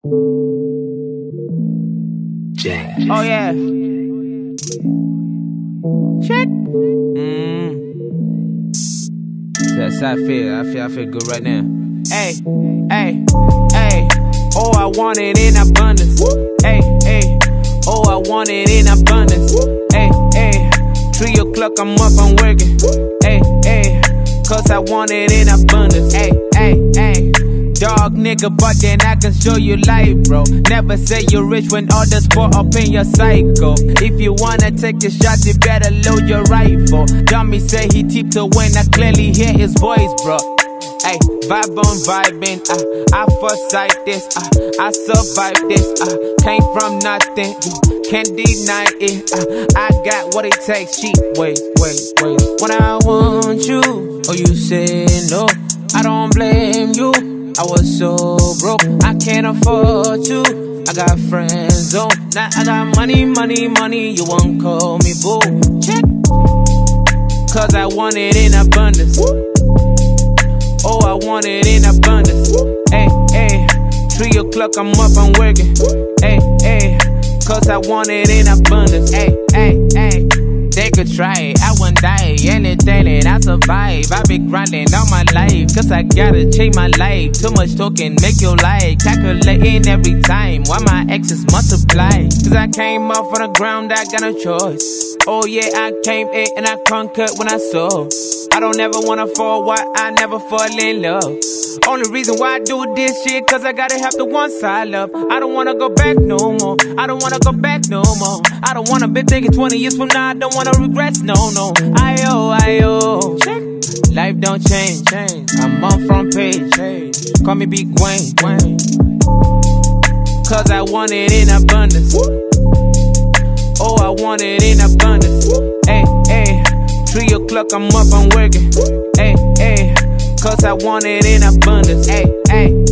Oh yeah. Shit. That's how I feel. I feel good right now. Hey, hey, hey. Oh, I want it in abundance. Hey, hey. Oh, I want it in abundance. Hey, hey. 3 o'clock, I'm up, I'm working. Hey, hey. Cause I want it in abundance. Hey, hey, hey. Dog nigga, but then I can show you life, bro. Never say you're rich when others fall up in your cycle. If you wanna take a shot, you better load your rifle. Dummy say he tip to when I clearly hear his voice, bro. Ay, vibe on vibing, I foresight this, I survive this, came from nothing, can't deny it, I got what it takes, shit, wait, when I want you, oh you say no, I don't blame you, I was so broke, I can't afford to, I got friends on, now I got money, you won't call me boo, check, cause I want it in abundance. Oh, I want it in abundance. Hey, hey. 3 o'clock, I'm up, I'm working. Hey, hey. Cause I want it in abundance. Hey, hey, hey. They could try it, I won't die. Anything that I survive, I be grinding all my life. Cause I gotta change my life. Too much talking, make your life. Calculating every time, why my exes multiply. Cause I came off on the ground, I got no choice. Oh yeah, I came in and I conquered when I saw. I don't ever wanna fall, why I never fall in love. Only reason why I do this shit, cause I gotta have the one side love. I don't wanna go back no more. I don't wanna go back no more. I don't wanna be thinking 20 years from now, I don't wanna regrets, no. Ayo. Life don't change. I'm on front page. Call me Big Wayne. Cause I want it in abundance. Oh, I want it in abundance. Hey, hey. 3 o'clock, I'm up, I'm working. Hey, hey. Cause I want it in abundance. Hey, hey.